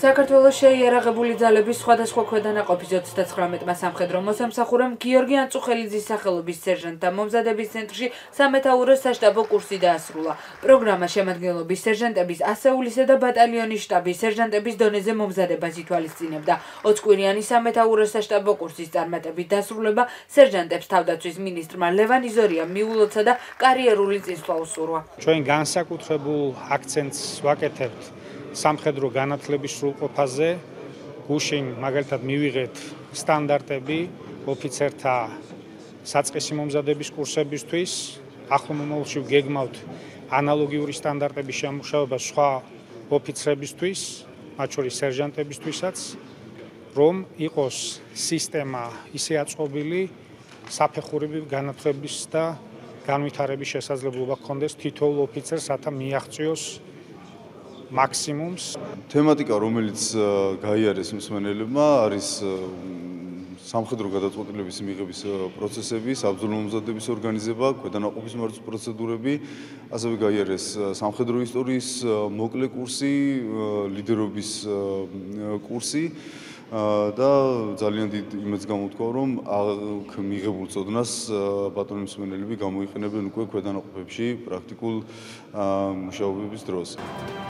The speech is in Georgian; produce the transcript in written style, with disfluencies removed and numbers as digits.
საქართველოს შეიარაღებული ძალების სხვადასხვა ქვედანაყოფის 39-მა სამხედრო მოსამსახურემ გიორგი ანწუხელიძის სახელობის სერჟანტთა მომზადების ცენტრში სამეთაურო საშტაბო კურსი დაასრულა. პროგრამა შემადგენლობის სერჟანტების ასეულისა და ბატალიონის შტაბის სერჟანტების დონეზე მომზადებას ითვალისწინებდა. 20 კვირიანი სამეთაურო საშტაბო კურსის წარმატებით დასრულება სერჟანტებს თავდაცვის მინისტრმა ლევან იზორიამ მიულოცა და კარიერული წინსვლა უსურვა. ჩვენ განსაკუთრებულ აქცენტს ვაკეთებთ სამხედრო განათლების სრულყოფაზე. გუშინ მაგალითად მივიღეთ სტანდარტები ოფიცერთა საწყისი მომზადების კურსებისთვის. ახლო მომავალში გეგმავთ ანალოგიური სტანდარტების შემუშავება სხვა ოფიცრებისთვის, მათ შორის სერჟანტებისთვისაც, რომ იყოს სისტემა ისე აწყობილი, საფეხურები განათლების და განვითარების შესაძლებლობა ჰქონდეს თითოეულ ოფიცერს, რათა მიაღწიოს მაქსიმუმს. თემატიკა, რომელიც გაიარეს მსმენელებმა, არის სამხედრო გადაწყვეტილების მიღების პროცესები, საბრძოლო მომზადების ორგანიზება, ქვედანაყოფის მართვის პროცედურები, ასევე გაიარეს სამხედრო ისტორიის მოკლე კურსი, ლიდერობის კურსი და ძალიან დიდ იმედს გამოთქვა, რომ აქ მიღებულ წოდნას ბატონი მსმენელები გამოიყენებენ უკვე ქვედანაყოფებში პრაქტიკულ მუშაობების დროს.